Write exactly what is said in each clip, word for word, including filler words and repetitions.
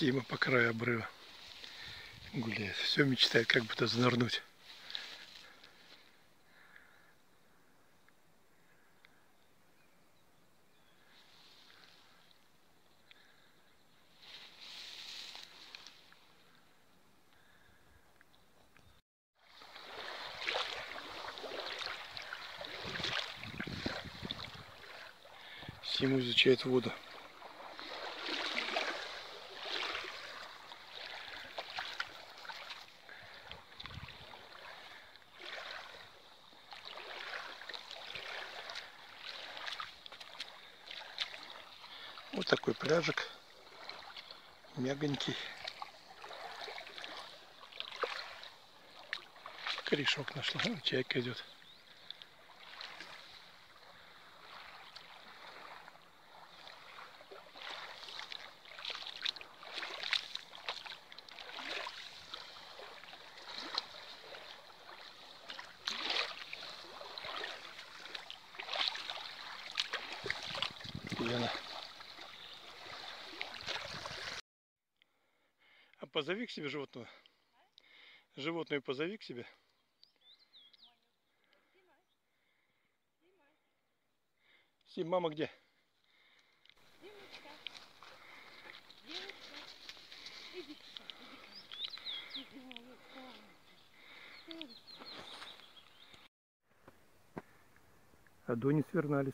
Сима по краю обрыва гуляет. Все мечтает, как будто занырнуть. Сима изучает воду. Вот такой пляжик, мягонький. Корешок нашла, вот чайка идет. Пьяна. А позови к себе животного. Животное позови к себе. Сим, мама где? Девочка, девочка, иди сюда, иди ко мне. Иди, моя славная. Адонис верналис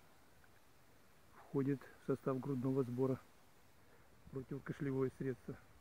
входит в состав грудного сбора, противокашлевое средство.